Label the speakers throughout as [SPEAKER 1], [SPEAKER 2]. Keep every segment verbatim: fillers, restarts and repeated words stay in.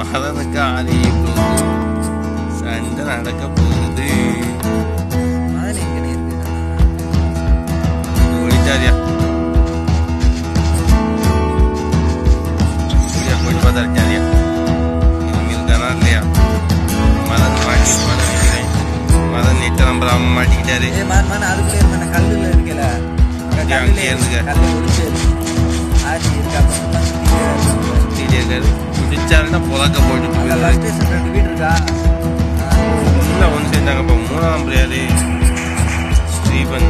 [SPEAKER 1] மகனுக்கு ஆதி சண்டை நடக்க போகுது. ஓடிட்டாரியா போயிட்டு பார்த்தாரியா இவங்க இருக்கானா இல்லையா? மதன் மாட்டி மதன் இருக்கிறேன் மதன் எட்டு நம்பர் அவன் மாட்டிக்கிட்டாரு. அங்கே இருந்துக்க பிடிச்சாருன்னா புழக்க போயிட்டு இல்லை ஒன்று சேர்ந்தாங்கப்பா. மூணாம் நம்பர் யாரு? ஸ்ரீபன்.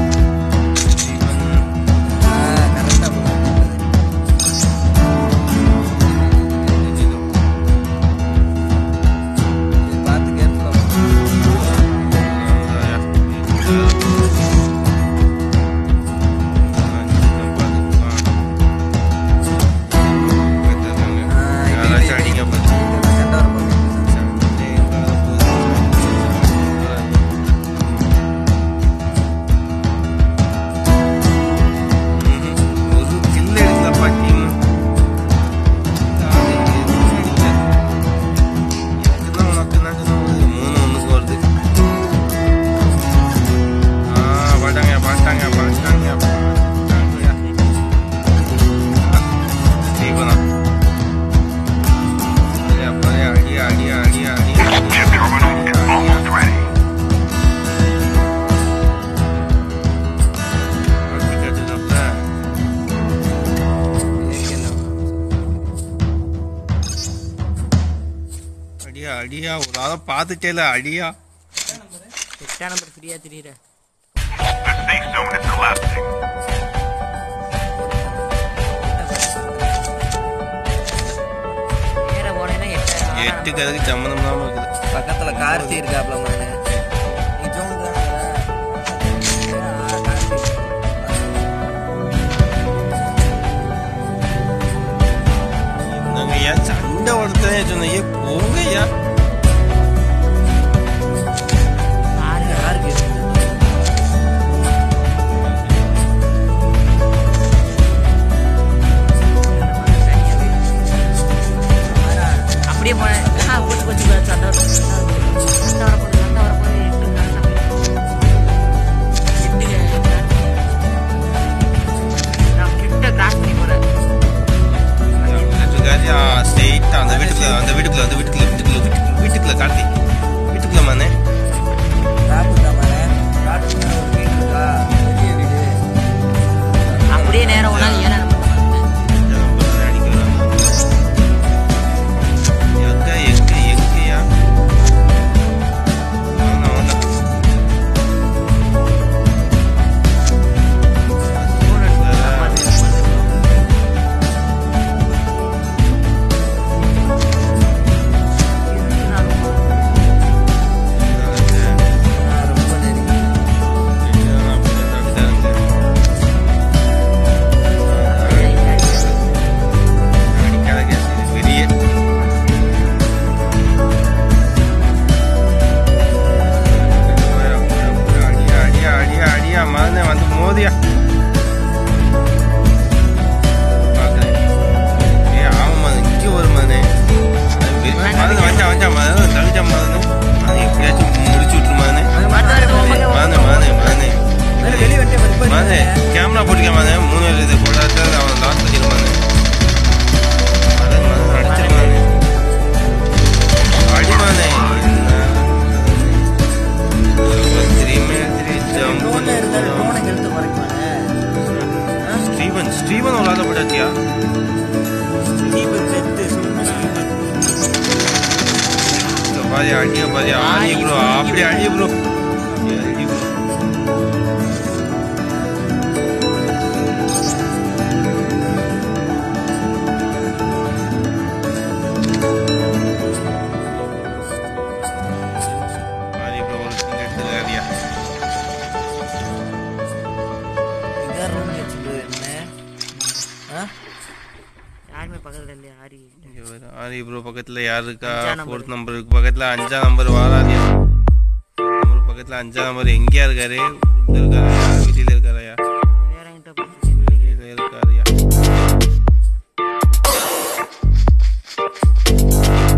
[SPEAKER 1] அடியா ஒரு ஆளை பார்த்துட்டேல அடியா
[SPEAKER 2] எட்டாம் நம்பர் ஃப்ரீயா தெரியுற
[SPEAKER 1] எட்டுக்கு அதுக்கு சம்மந்தம் இல்லாம இருக்குது.
[SPEAKER 2] பக்கத்துல கார்த்தி இருக்காப்ல மாதிரி
[SPEAKER 1] என்னங்கய்யா சண்டை ஒருத்தன் சொன்னையே போங்கய்யா.
[SPEAKER 2] அப்படியே போனேன் கொஞ்சம் கொஞ்சம் சண்டை சண்டை வரப்போகுது சண்டை வரப்போகுது எட்டு கிட்ட கிராஸ் பண்ணி போறேன்.
[SPEAKER 1] ஸ்ட்ரெயிட்டா அந்த வீட்டுக்குள்ள அந்த வீட்டுக்குள்ள அந்த வீட்டுக்குள்ள வீட்டுக்குள்ள வீட்டுக்குள்ள கார்த்தி வீட்டுக்குள்ள மானே
[SPEAKER 2] அப்படியே நேரம் ஒன்னா ஏன்னா கேமரா போட்டுக்காம மூணு இது போடாத அவன் லாஸ்ட் வச்சிருப்பாங்க. அடிச்சிருப்பாங்க அடிமானே ஸ்டீவன் ஸ்டீவன் ஒரு ஆளை போட்டாச்சியா? பாரியா அடியா பாரியா ஆடி ப்ரோ அப்படி அடி ப்ரோ அடி ப்ரோ ஆரி ப்ரோ பக்கத்துல யாரு இருக்கா? ஃபோர்த் நம்பருக்கு பக்கத்துல அஞ்சாம் நம்பர் வாராதியா நம்பர் பக்கத்துல அஞ்சாம் நம்பர் எங்கேயா இருக்காரு? இருக்காரா வீட்டில இருக்காரயா? இருக்காருயா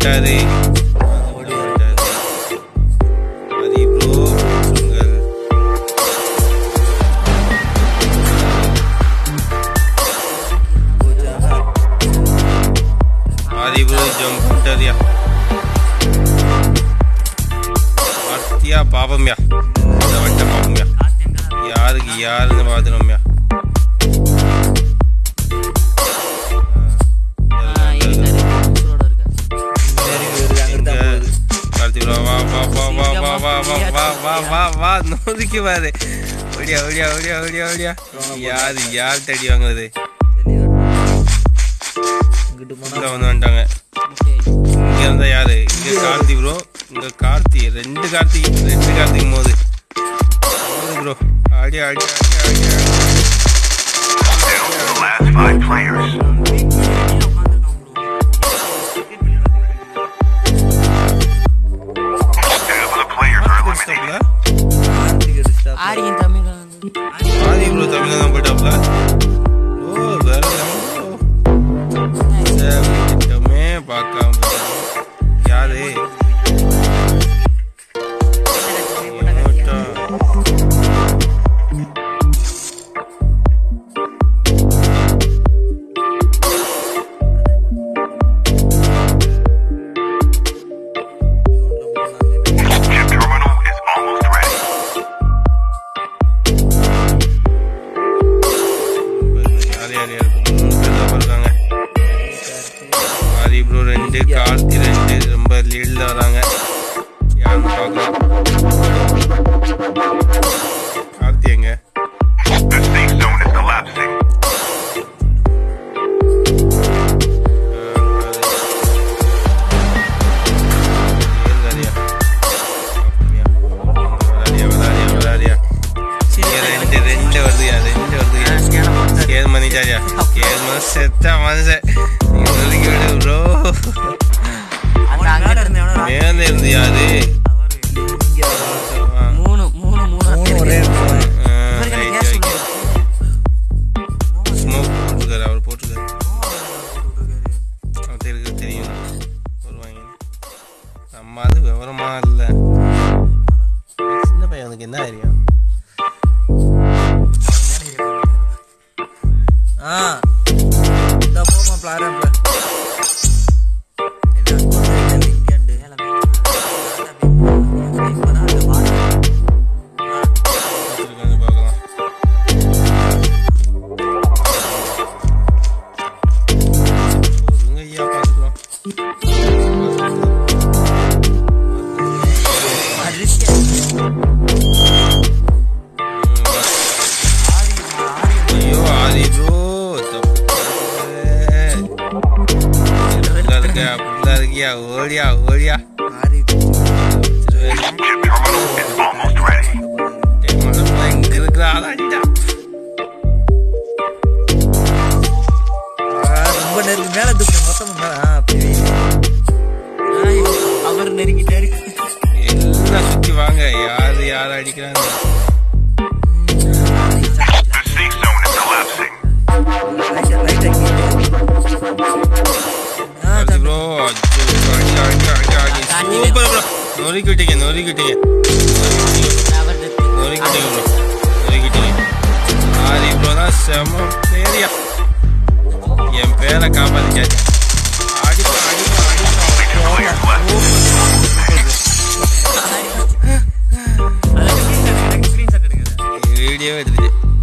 [SPEAKER 2] வந்துட்டாரு ஹரி ப்ரோ உங்கள் ஹரி ப்ரோ ஜம்ப் பண்ணிட்டாரியா ஆர்த்தியா பாபம்யா இந்த வட்ட பாபம்யா யாருக்கு யாருன்னு பார்த்துனோம்யா நோதிக்கு பாரு ஒடியா ஒடியா ஒடியா ஒடியா ஒடியா யாரு யார் தடி வாங்குறது வந்து வந்துட்டாங்க இங்க இருந்தா யாரு இங்க கார்த்தி ப்ரோ இங்க கார்த்தி ரெண்டு கார்த்தி ரெண்டு கார்த்திக்கும் போது ப்ரோ ஆடியா ஆடியா ஆடியா
[SPEAKER 3] ஆதி ப்ரோ தமிழ்ல தான் போயிட்டாப்ல
[SPEAKER 2] ஓ வேற திட்டமே பார்க்காம யாரு ரெண்டு கார்த்தி ரெண்டு ரொம்ப லீட்ல வராங்க யாருன்னு பார்க்கலாம் கார்த்தி எங்க ரெண்டு ரெண்டு வருதுயா ரெண்டு வருதுயா கேது மணிச்சாரியா கேது மணி செத்தா மனுஷன் ப்ரோ மேல இருந்து யாரு ஸ்மோக் போட்டுருக்காரு அவர் போட்டுருக்காரு அவர்கிட்ட இருக்கு தெரியும் வருவாங்க நம்ம அது விவரமா இல்ல சின்ன பையன் அவனுக்கு என்ன ஐடியா
[SPEAKER 3] ஆ இந்த போமா பிளாரன்
[SPEAKER 2] ஓடியா ஓடியா இங்க இருக்கிற ஆளாடிட்டா
[SPEAKER 3] ரொம்ப நெருங்கி மேல தூக்கு மொத்தம் அவர் நெருங்கிட்டாரு
[SPEAKER 2] எல்லாம் சுத்தி வாங்க யாரு யாரு அடிக்கிறாங்க சூப்பர் ப்ரோ நொறுக்கிட்டீங்க நொறுக்கிட்டீங்க நொறுக்கிட்டீங்க ப்ரோ நொறுக்கிட்டீங்க ஆரி ப்ரோ தான் செம பேரியா என் பேரை காப்பாத்திச்சாச்சு அடிப்பா அடிப்பா அடிப்பா வீடியோவே எடுத்துச்சு